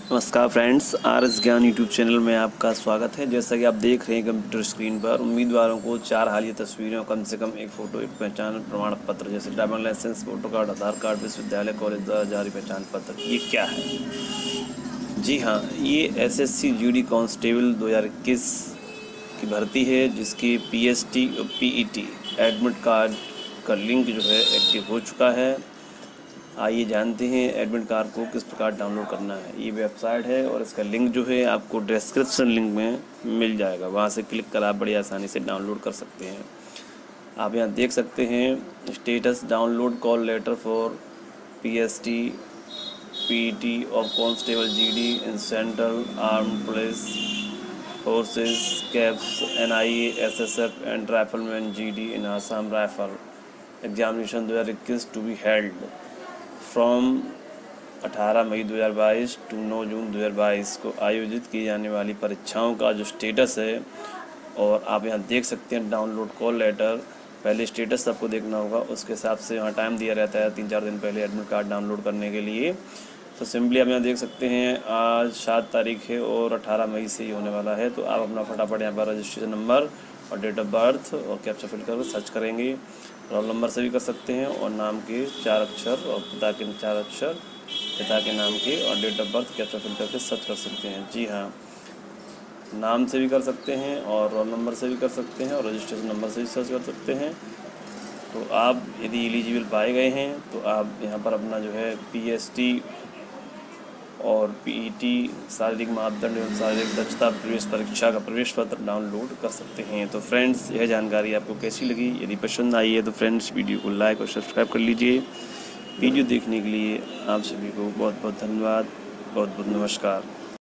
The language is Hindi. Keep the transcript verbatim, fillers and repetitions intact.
नमस्कार friends, R S Gyan YouTube channel में आपका स्वागत है। जैसा कि आप देख रहे हैं कंप्यूटर स्क्रीन पर, उम्मीदवारों को चार हालिया तस्वीरें, कम से कम एक फ़ोटो, एक पहचान प्रमाण पत्र जैसे driving licence, voter card, Aadhaar card, विश्वविद्यालय कॉलेज द्वारा जारी पहचान पत्र। ये क्या है? जी हाँ, ये S S C G D constable दो हज़ार इक्कीस की भर्ती है, जिसकी पी एस टी और P E T admit card का लिंक जो है एक्टिव हो चुका है। आइए जानते हैं एडमिट कार्ड को किस प्रकार डाउनलोड करना है। ये वेबसाइट है और इसका लिंक जो है आपको डिस्क्रिप्शन लिंक में मिल जाएगा, वहाँ से क्लिक कर आप बड़ी आसानी से डाउनलोड कर सकते हैं। आप यहाँ देख सकते हैं status download call letter for P S T P E T of constable G D in central armed police forces CAPFs N I A S S F and rifleman G D in Assam rifle examination दो हज़ार इक्कीस टू बी हेल्ड फ्रॉम अठारह मई दो हज़ार बाईस टू नौ जून दो हज़ार बाईस को आयोजित की जाने वाली परीक्षाओं का जो स्टेटस है, और आप यहाँ देख सकते हैं डाउनलोड कॉल लेटर। पहले स्टेटस आपको देखना होगा, उसके हिसाब से यहाँ टाइम दिया रहता है तीन चार दिन पहले एडमिट कार्ड डाउनलोड करने के लिए। तो सिंपली आप यहाँ देख सकते हैं आज सात तारीख है और अठारह मई से ही होने वाला है। तो आप अपना फटाफट यहाँ पर रजिस्ट्रेशन नंबर और डेट ऑफ बर्थ और कैप्चा फिल कर सर्च करेंगे। रोल नंबर से भी कर सकते हैं और नाम के चार अक्षर और पिता के चार अक्षर, पिता के नाम के और date of birth captcha fill करके सर्च कर सकते हैं। जी हाँ, नाम से भी कर सकते हैं और रोल नंबर से भी कर सकते हैं और रजिस्ट्रेशन नंबर से भी सर्च कर सकते हैं। तो आप यदि एलिजिबल पाए गए हैं तो आप यहाँ पर अपना जो है पी एस टी और पी ई टी शारीरिक मापदंड एवं शारीरिक दक्षता प्रवेश परीक्षा का प्रवेश पत्र डाउनलोड कर सकते हैं। तो फ्रेंड्स, यह जानकारी आपको कैसी लगी? यदि पसंद आई है तो फ्रेंड्स वीडियो को लाइक और सब्सक्राइब कर लीजिए। वीडियो देखने के लिए आप सभी को बहुत बहुत धन्यवाद, बहुत बहुत नमस्कार।